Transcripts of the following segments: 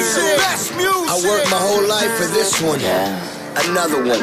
I worked my whole life for this one. Another one.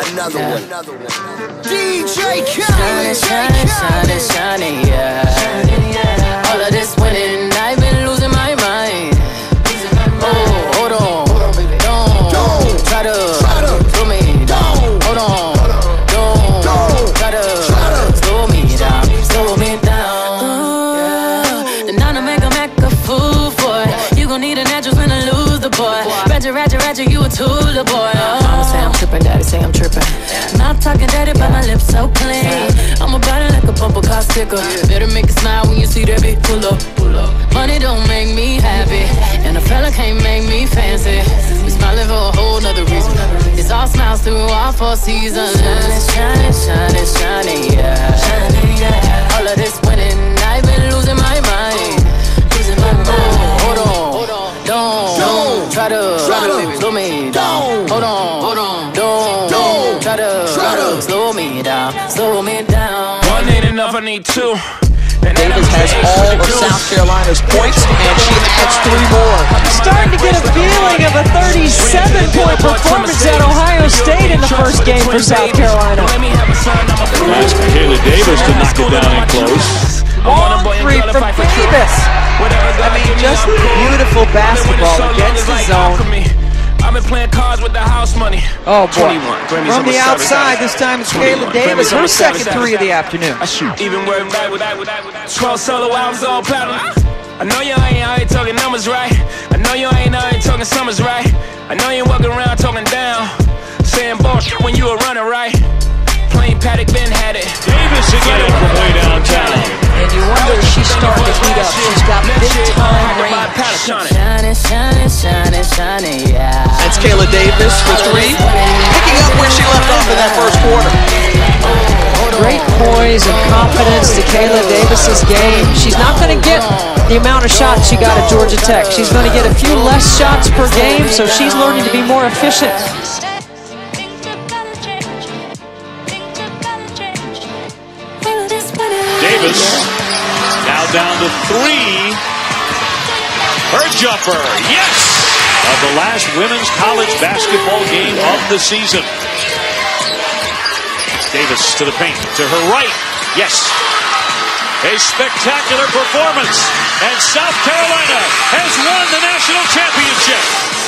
DJ Kaela. Shining, yeah. All of this winning, I've been losing my mind. Oh, hold on. Don't try to slow me down. Hold on. Don't try to slow me down. And now to make a fool for it. You gon' need a natural when I lose the boy. Roger, you a tool, boy. Mama say I'm trippin', daddy say I'm trippin'. Not talking daddy, but my lips so clean. I'm about it like a bumper car sticker. Better make it smile when you see that bitch pull up. Money don't make me happy, and a fella can't make me fancy. We smiling for a whole nother reason. It's all smiles through all 4 seasons. Shining, yeah. All of this winning, I've been losing my mind. Hold on, don't try to slow me down. Hold on, don't try to slow me down. One ain't enough, I need 2. Davis has all of South Carolina's points, and she adds 3 more. I'm starting to get a feeling of a 37-point performance at Ohio State in the first game for South Carolina. Kaela Davis to knock it down and close. Long 3 from Davis. I mean, just beautiful basketball against the zone. I've been playing cards with the house money. Oh boy. From the outside, this time it's Kaela Davis, her second 3 of the afternoon. Even working back with 12 solo albums all platinum. I know you ain't out here talking numbers right. I know you ain't out here talking summers right. I know you ain't walking around talking down, saying bullshit when you a runner, right? Plain Paddock Ben had it. Davis again from way downtown. And you wonder if she's starting to heat up. She's got big time range. Shining, yeah. That's Kaela Davis for 3, picking up where she left off in that first quarter. Great poise and confidence to Kaela Davis's game. She's not going to get the amount of shots she got at Georgia Tech. She's going to get a few less shots per game, so she's learning to be more efficient. Davis now down to 3. Her jumper, yes! Of the last women's college basketball game of the season. Davis to the paint, to her right, yes! A spectacular performance, and South Carolina has won the national championship.